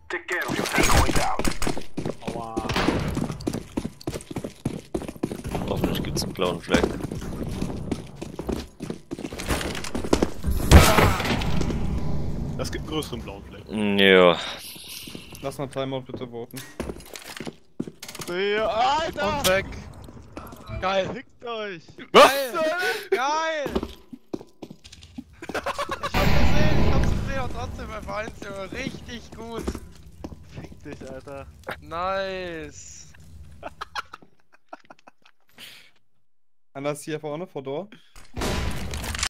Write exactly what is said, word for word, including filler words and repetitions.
Aua. Hoffentlich gibt's einen blauen Fleck. Das gibt einen größeren blauen Fleck. Ja. Lass mal Timeout bitte voten. Ja, Alter! Und weg. Geil, fickt euch! Geil! Geil! Ich hab's gesehen, ich hab's gesehen und trotzdem F eins, Junge. Richtig gut. Fick dich, Alter. Nice. Anders hier vorne, vor Door.